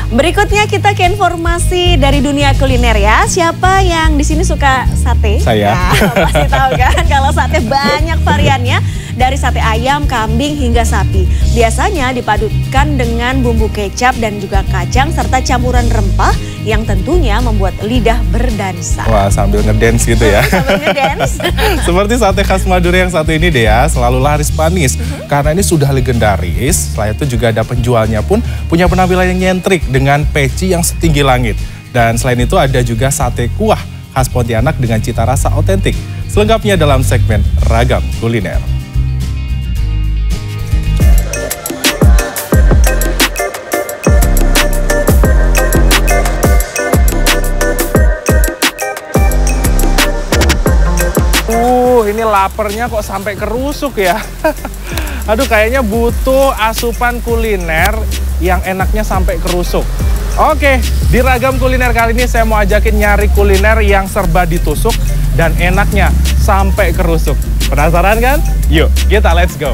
Berikutnya kita ke informasi dari dunia kuliner ya. Siapa yang di sini suka sate? Saya. Nah, pasti tahu kan kalau sate banyak variannya. Dari sate ayam, kambing, hingga sapi. Biasanya dipadukan dengan bumbu kecap dan juga kacang serta campuran rempah yang tentunya membuat lidah berdansa. Wah, sambil ngedance gitu ya. Sambil ngedance. Seperti sate khas Madura yang satu ini deh ya, selalu laris manis. Karena ini sudah legendaris, selain itu juga ada penjualnya pun punya penampilan yang nyentrik dengan peci yang setinggi langit. Dan selain itu ada juga sate kuah khas Pontianak dengan cita rasa otentik. Selengkapnya dalam segmen Ragam Kuliner. Ini laparnya kok sampai kerusuk ya. Aduh, kayaknya butuh asupan kuliner yang enaknya sampai kerusuk. Oke, di Ragam Kuliner kali ini saya mau ajakin nyari kuliner yang serba ditusuk dan enaknya sampai kerusuk. Penasaran kan? Yuk, kita let's go.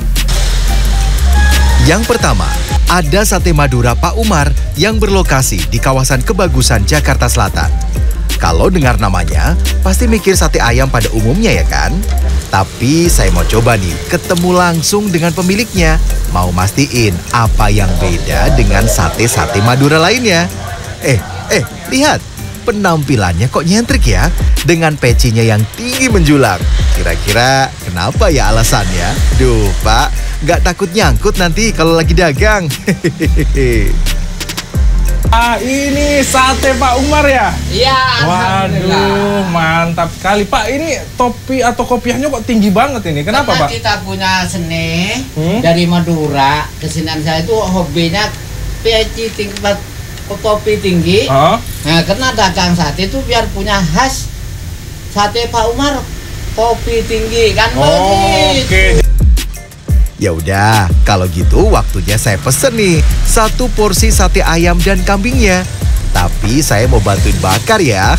Yang pertama, ada Sate Madura Pak Umar yang berlokasi di kawasan Kebagusan, Jakarta Selatan. Kalau dengar namanya, pasti mikir sate ayam pada umumnya ya kan? Tapi saya mau coba nih, ketemu langsung dengan pemiliknya. Mau mastiin apa yang beda dengan sate-sate Madura lainnya. Lihat, penampilannya kok nyentrik ya? Dengan pecinya yang tinggi menjulang. Kira-kira kenapa ya alasannya? Duh Pak, nggak takut nyangkut nanti kalau lagi dagang. Ini sate Pak Umar ya? Iya. Waduh, mantap sekali. Pak, ini topi atau kopiahnya kok tinggi banget ini? Kenapa, karena Pak? kita punya seni dari Madura. Kesenian saya itu hobinya peci tinggi, topi tinggi. Nah, karena dagang sate itu biar punya khas sate Pak Umar, topi tinggi kan begitu. Oke. Ya udah, kalau gitu waktunya saya pesen nih 1 porsi sate ayam dan kambingnya. Tapi saya mau bantuin bakar ya.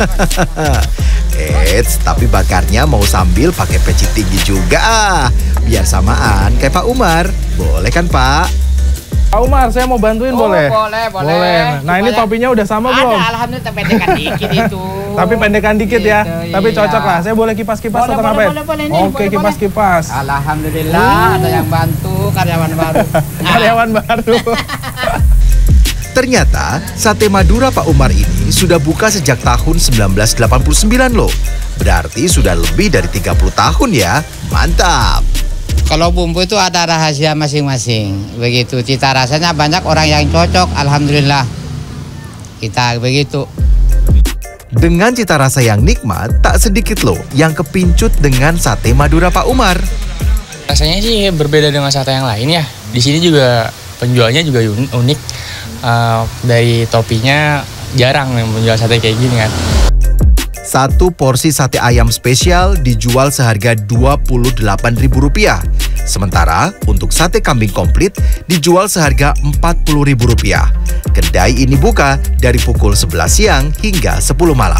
Tapi bakarnya mau sambil pakai peci tinggi juga. Biar samaan kayak Pak Umar. Boleh kan Pak? Pak Umar, saya mau bantuin boleh? Boleh. Nah, ini topinya udah sama belum? Ada, alhamdulillah pendekan dikit itu. Tapi pendekan dikit ya. Gitu, Tapi iya. cocok lah. Saya boleh kipas-kipas atau apa? Boleh, Oke, kipas-kipas. Alhamdulillah ada yang bantu, karyawan baru. Karyawan baru. Ternyata sate Madura Pak Umar ini sudah buka sejak tahun 1989 loh. Berarti sudah lebih dari 30 tahun ya. Mantap. Kalau bumbu itu ada rahasia masing-masing. Begitu, cita rasanya banyak orang yang cocok, alhamdulillah. Kita begitu. Dengan cita rasa yang nikmat, tak sedikit loh yang kepincut dengan sate Madura Pak Umar. Rasanya sih berbeda dengan sate yang lain ya. Di sini juga penjualnya juga unik. Dari topinya jarang yang menjual sate kayak gini kan. 1 porsi sate ayam spesial dijual seharga Rp28.000. Sementara untuk sate kambing komplit dijual seharga Rp40.000. Kedai ini buka dari pukul 11 siang hingga 10 malam.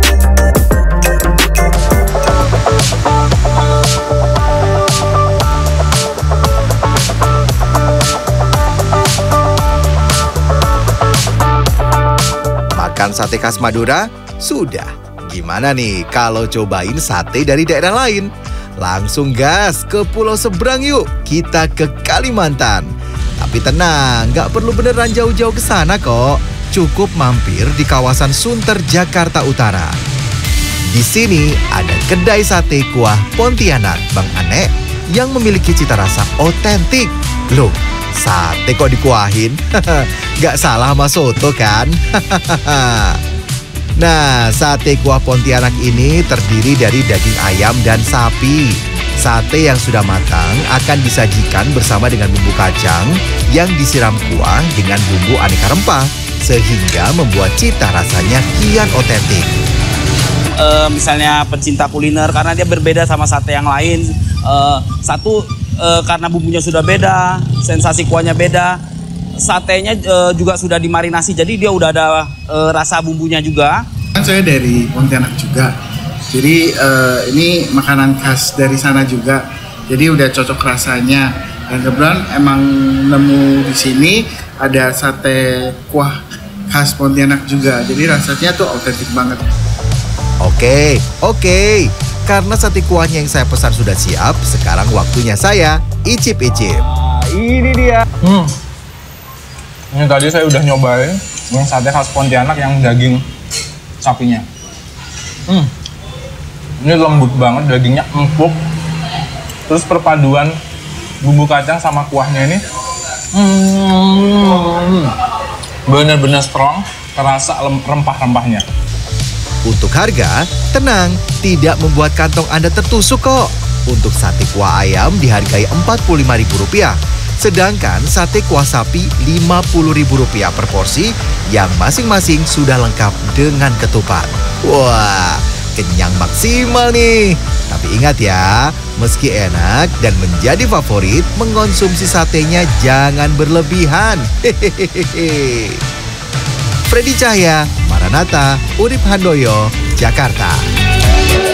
Makan sate khas Madura? Sudah. Gimana nih kalau cobain sate dari daerah lain? Langsung gas ke pulau seberang yuk, kita ke Kalimantan. Tapi tenang, nggak perlu beneran jauh-jauh ke sana kok. Cukup mampir di kawasan Sunter, Jakarta Utara. Di sini ada kedai sate kuah Pontianak Bang Ane yang memiliki cita rasa otentik. Loh, sate kok dikuahin? Nggak salah sama soto kan? Nah, sate kuah Pontianak ini terdiri dari daging ayam dan sapi. Sate yang sudah matang akan disajikan bersama dengan bumbu kacang yang disiram kuah dengan bumbu aneka rempah, sehingga membuat cita rasanya kian otentik. Misalnya pecinta kuliner, karena dia berbeda sama sate yang lain. Karena bumbunya sudah beda, sensasi kuahnya beda. Satenya juga sudah dimarinasi, jadi dia udah ada rasa bumbunya juga. Kan saya dari Pontianak juga, jadi ini makanan khas dari sana juga, jadi udah cocok rasanya. Dan kebetulan emang nemu di sini ada sate kuah khas Pontianak juga. Jadi rasanya tuh autentik banget. Oke. Karena sate kuahnya yang saya pesan sudah siap, sekarang waktunya saya icip-icip. Ini dia. Ini tadi saya udah nyobain yang sate khas Pontianak yang daging sapinya. Ini lembut banget, dagingnya empuk. Terus perpaduan bumbu kacang sama kuahnya ini benar-benar strong, terasa rempah-rempahnya. Untuk harga, tenang, tidak membuat kantong Anda tertusuk kok. Untuk sate kuah ayam dihargai Rp45.000, sedangkan sate kuah sapi Rp50.000 per porsi yang masing-masing sudah lengkap dengan ketupat. Wah, kenyang maksimal nih. Tapi ingat ya, meski enak dan menjadi favorit, mengkonsumsi satenya jangan berlebihan. Hehehe. Freddy Cahya, Maranatha, Urip Handoyo, Jakarta.